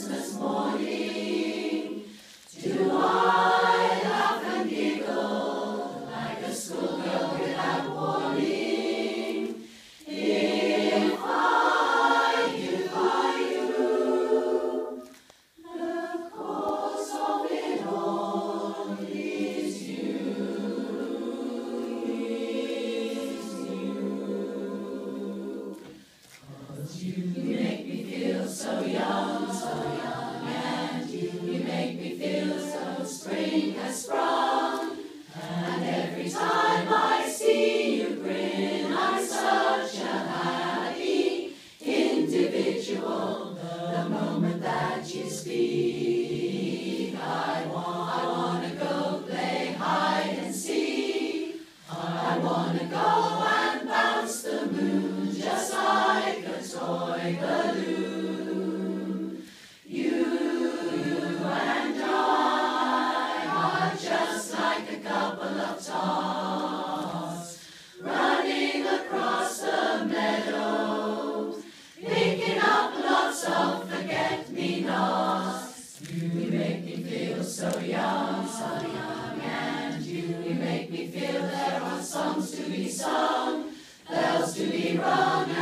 Christmas morning. Do I laugh and giggle like a schoolgirl without warning? If I do, the cause of it all is you make me feel so young, and you make me feel so spring has sprung. And every time I see you grin, I'm such a happy individual. The moment that you speak, I wanna go play hide and seek. I wanna go and bounce the moon just like a toy balloon. You and I are just like a couple of tots running across the meadow, picking up lots of forget-me-nots. You make me feel so young, and you make me feel there are songs to be sung, bells to be rung,